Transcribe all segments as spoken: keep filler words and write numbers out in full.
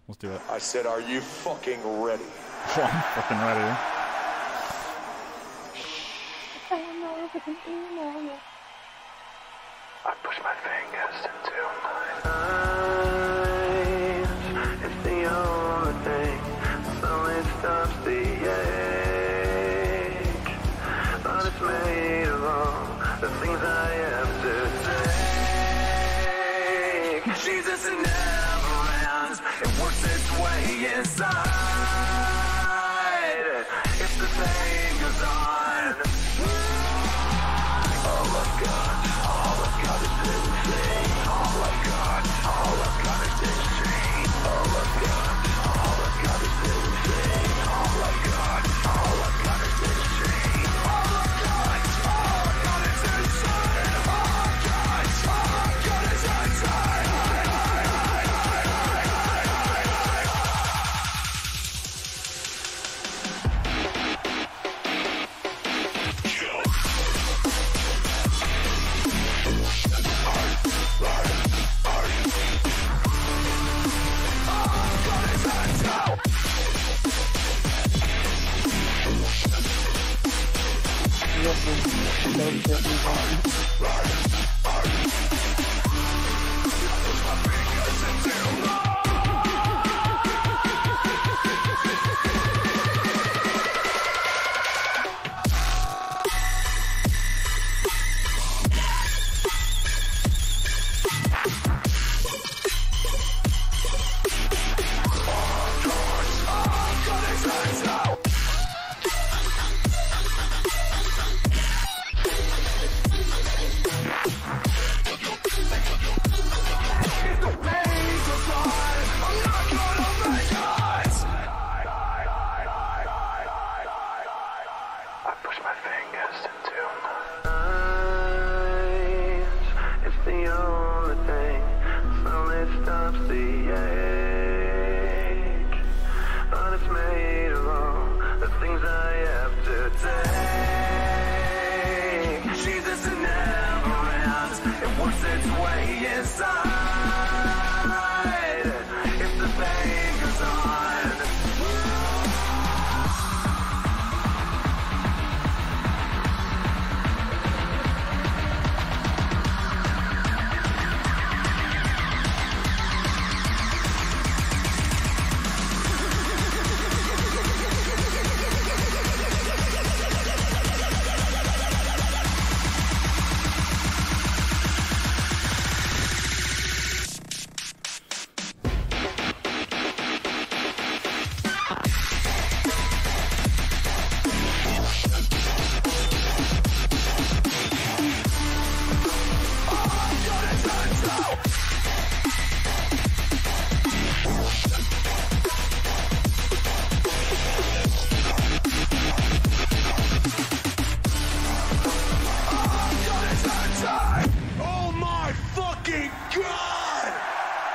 Let's do it. I said, are you fucking ready? I'm fucking ready. I push my fingers into my eyes. It's the only thing that slowly stops the ache. But it's made of all the things I have to take. Jesus, it never ends. It works its way inside. It's the thing goes on. All I've got, all I've got is this thing. All I've got, all I've got is this thing. All I've got, all I've got is this thing. All I've got, all I've got is this thing. All I've got, all I've got is this thing. All I've got, all I've got is this thing.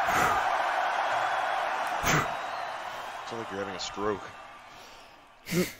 Sounds like you're having a stroke.